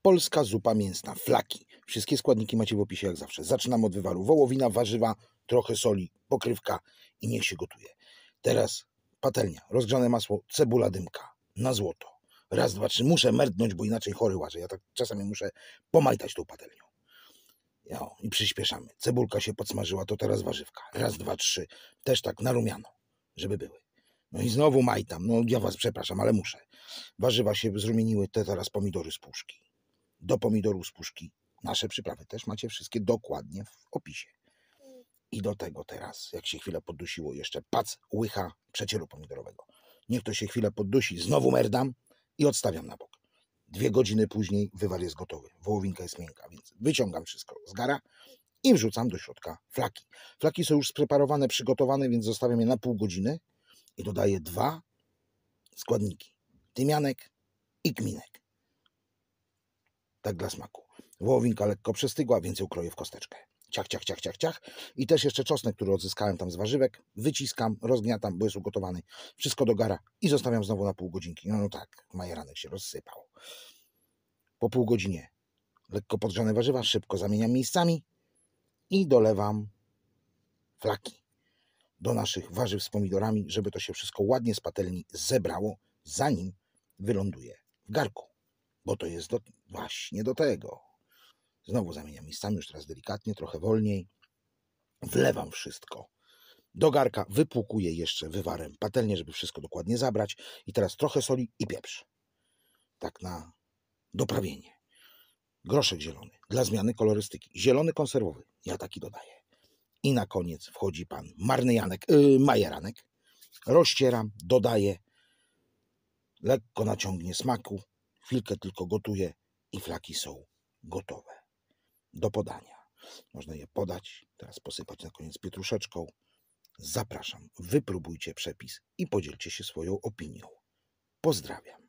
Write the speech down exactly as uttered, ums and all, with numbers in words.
Polska zupa mięsna, flaki. Wszystkie składniki macie w opisie jak zawsze. Zaczynamy od wywaru. Wołowina, warzywa, trochę soli, pokrywka i niech się gotuje. Teraz patelnia, rozgrzane masło, cebula dymka na złoto. Raz, dwa, trzy. Muszę merdnąć, bo inaczej chory łażę. Ja tak czasami muszę pomajtać tą patelnią. No, i przyspieszamy. Cebulka się podsmażyła, to teraz warzywka. Raz, dwa, trzy. Też tak na rumiano, żeby były. No i znowu majtam. No ja was przepraszam, ale muszę. Warzywa się zrumieniły, te teraz pomidory z puszki. Do pomidorów z puszki nasze przyprawy też macie wszystkie dokładnie w opisie. I do tego teraz, jak się chwilę poddusiło, jeszcze pac, łycha przecieru pomidorowego. Niech to się chwilę poddusi, znowu merdam i odstawiam na bok. Dwie godziny później wywar jest gotowy. Wołowinka jest miękka, więc wyciągam wszystko z gara i wrzucam do środka flaki. Flaki są już spreparowane, przygotowane, więc zostawiam je na pół godziny i dodaję dwa składniki. Tymianek i kminek. Tak dla smaku. Wołowinka lekko przestygła, więc ją kroję w kosteczkę. Ciach, ciach, ciach, ciach, ciach. I też jeszcze czosnek, który odzyskałem tam z warzywek. Wyciskam, rozgniatam, bo jest ugotowany. Wszystko do gara i zostawiam znowu na pół godzinki. No, no tak, majeranek się rozsypał. Po pół godzinie lekko podgrzane warzywa, szybko zamieniam miejscami i dolewam flaki do naszych warzyw z pomidorami, żeby to się wszystko ładnie z patelni zebrało, zanim wyląduje w garku. Bo to jest do, właśnie do tego. Znowu zamieniam miejscami, już teraz delikatnie, trochę wolniej. Wlewam wszystko do garka, wypłukuję jeszcze wywarem patelnię, żeby wszystko dokładnie zabrać. I teraz trochę soli i pieprz. Tak na doprawienie. Groszek zielony, dla zmiany kolorystyki. Zielony konserwowy, ja taki dodaję. I na koniec wchodzi pan marny Janek, yy, majeranek. Rozcieram, dodaję. Lekko naciągnie smaku. Chwilkę tylko gotuję i flaki są gotowe do podania. Można je podać, teraz posypać na koniec pietruszeczką. Zapraszam, wypróbujcie przepis i podzielcie się swoją opinią. Pozdrawiam.